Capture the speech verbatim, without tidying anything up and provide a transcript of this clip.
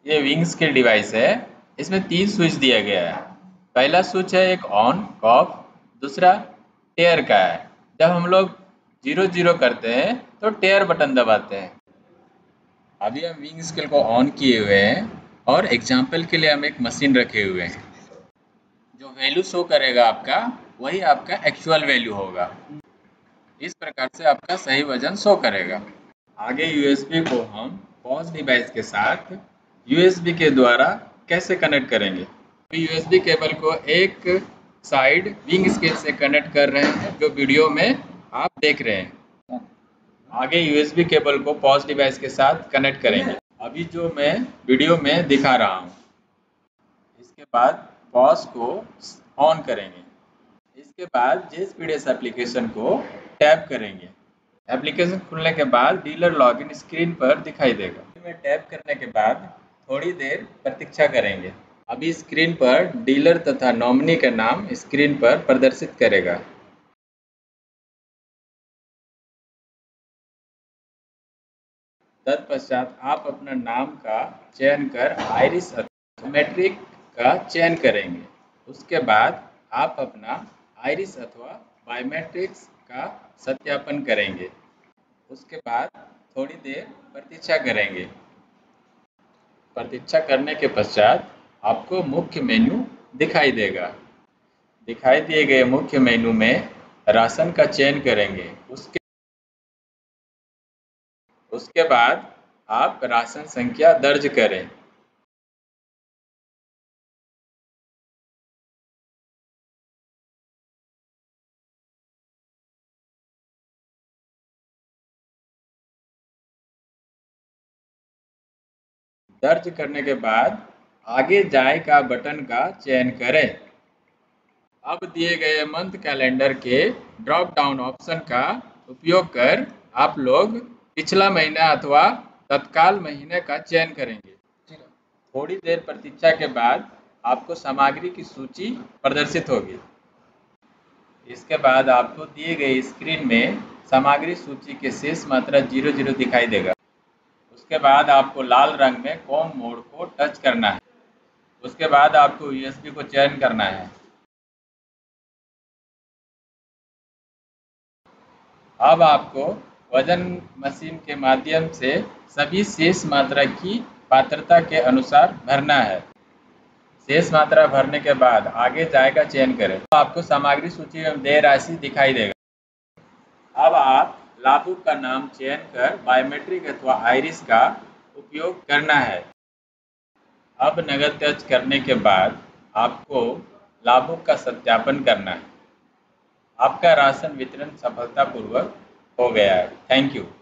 ये विंग्स के डिवाइस है। इसमें तीन स्विच दिया गया है। पहला स्विच है एक ऑन ऑफ, दूसरा टेयर का है। जब हम लोग जीरो जीरो करते हैं तो टेयर बटन दबाते हैं। अभी हम विंग स्केल को ऑन किए हुए हैं और एग्जाम्पल के लिए हम एक मशीन रखे हुए हैं। जो वैल्यू शो करेगा आपका वही आपका एक्चुअल वैल्यू होगा। इस प्रकार से आपका सही वजन शो करेगा। आगे यूएसबी को हम पॉज डिवाइस के साथ यूएसबी के द्वारा कैसे कनेक्ट करेंगे। अभी यूएसबी केबल को एक साइड विंग स्केल से कनेक्ट कर रहे हैं, जो वीडियो में आप देख रहे हैं। आगे यूएसबी केबल को पॉज डिवाइस के साथ कनेक्ट करेंगे, अभी जो मैं वीडियो में दिखा रहा हूँ। इसके बाद पॉज को ऑन करेंगे। इसके बाद जेएसपीडीएस एप्लीकेशन को टैप करेंगे। एप्लीकेशन खुलने के बाद डीलर लॉगिन स्क्रीन पर दिखाई देगा। में टैप करने के बाद थोड़ी देर प्रतीक्षा करेंगे। अभी स्क्रीन पर डीलर तथा नॉमिनी का नाम स्क्रीन पर प्रदर्शित करेगा। तत्पश्चात आप अपना नाम का चयन कर आइरिस अथवा मैट्रिक का चयन करेंगे। उसके बाद आप अपना आइरिस अथवा बायोमेट्रिक्स का सत्यापन करेंगे। उसके बाद थोड़ी देर प्रतीक्षा करेंगे। प्रतीक्षा करने के पश्चात आपको मुख्य मेन्यू दिखाई देगा। दिखाई दिए गए मुख्य मेन्यू में राशन का चयन करेंगे। उसके उसके बाद आप राशन संख्या दर्ज करें। दर्ज करने के बाद आगे जाए का बटन का चयन करें। अब दिए गए मंथ कैलेंडर के ड्रॉप डाउन ऑप्शन का उपयोग कर आप लोग पिछला महीना अथवा तत्काल महीने का चयन करेंगे। थोड़ी देर प्रतीक्षा के बाद आपको सामग्री की सूची प्रदर्शित होगी। इसके बाद आपको दिए गए स्क्रीन में सामग्री सूची के शेष मात्रा जीरो जीरो दिखाई देगा। उसके बाद आपको लाल रंग में कॉम मोड को टच करना है। उसके बाद आपको यूएसबी को चयन करना है। अब आपको वजन मशीन के माध्यम से सभी शेष मात्रा की पात्रता के अनुसार भरना है। शेष मात्रा भरने के बाद आगे जाएगा चयन करें। तो आपको सामग्री सूची में देय राशि दिखाई देगा। अब आप लाभुक का नाम चयन कर बायोमेट्रिक अथवा आइरिस का उपयोग करना है। अब नकद टच करने के बाद आपको लाभुक का सत्यापन करना है। आपका राशन वितरण सफलतापूर्वक हो गया है। Thank you.